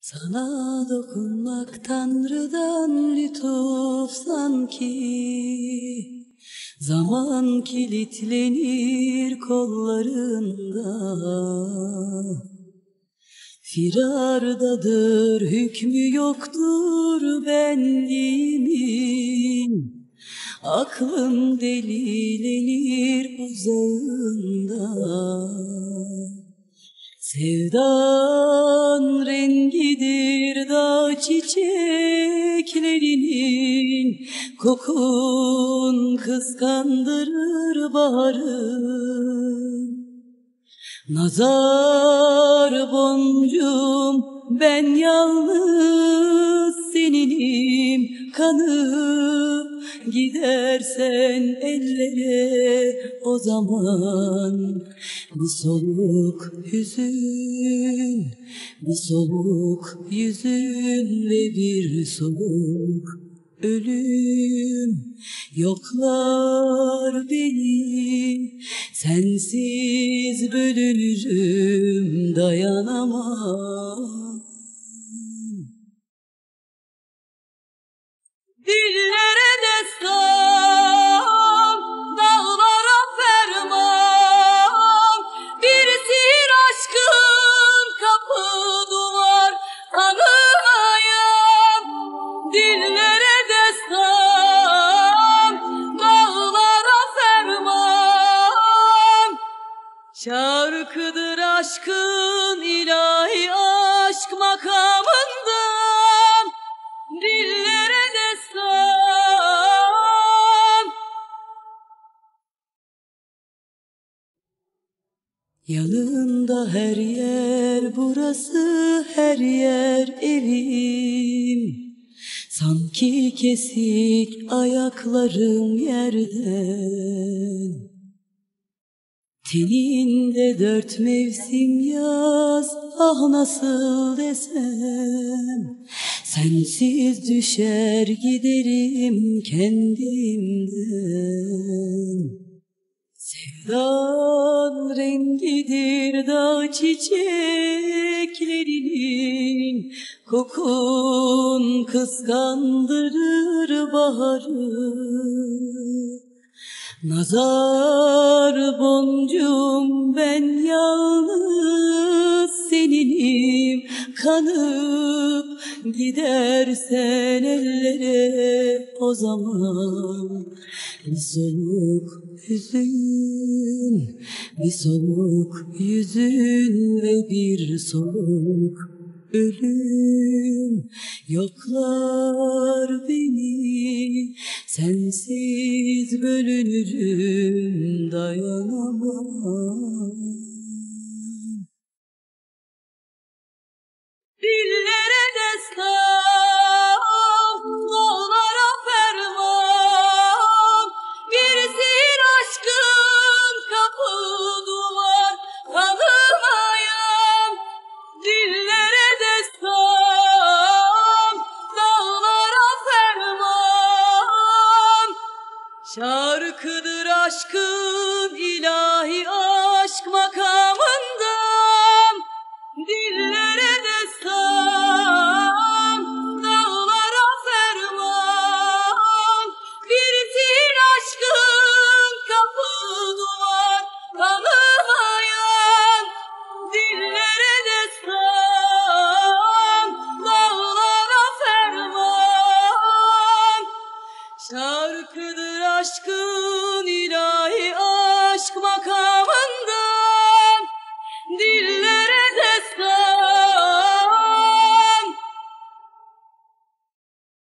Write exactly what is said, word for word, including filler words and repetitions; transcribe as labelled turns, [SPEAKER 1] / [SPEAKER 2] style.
[SPEAKER 1] Sana dokunmak Tanrı'dan lütuf sanki. Zaman kilitlenir kollarında. Firardadır, hükmü yoktur benliğimin. Aklım delilenir uzağında. Sevdan rengidir dağ çiçeklerinin, kokun kıskandırır baharı. Nazar boncuğum ben yalnız seninim, kanıp gidersen ellere o zaman. Bir soluk hüzün, bir soluk yüzün ve bir soluk ölüm yoklar beni. Sensiz bölünürüm, dayanamam. Dillere destan, dağlara ferman, bir sihir aşkın kapı duvar tanımayan. Dillere destan, dağlara ferman, şarkıdır aşkın ilahi aşk makamından. Dillere destan. Yanında her yer, burası her yer evim. Sanki kesik ayaklarım yerden. Teninde dört mevsim yaz, ah nasıl desem. Sensiz düşer giderim kendimden. Sevdan rengidir dağ çiçeklerinin, kokun kıskandırır baharı. Nazar boncuğum ben yalnız seninim, kanıp gidersen ellere o zaman. Bir soluk hüzün, bir soluk yüzün ve bir soluk ölüm yoklar beni. Sensiz bölünürüm, dayanamam. Dillere destan, dağlara ferman, bir sihir aşkın kapı duvar tanımayan. Dillere destan, dağlara ferman, şarkıdır aşkın ilahi aşk makamından. Dillere destan, dağlara ferman, bir sihir aşkın kapı duvar tanımayan. Dillere destan, dağlara ferman, şarkıdır aşkın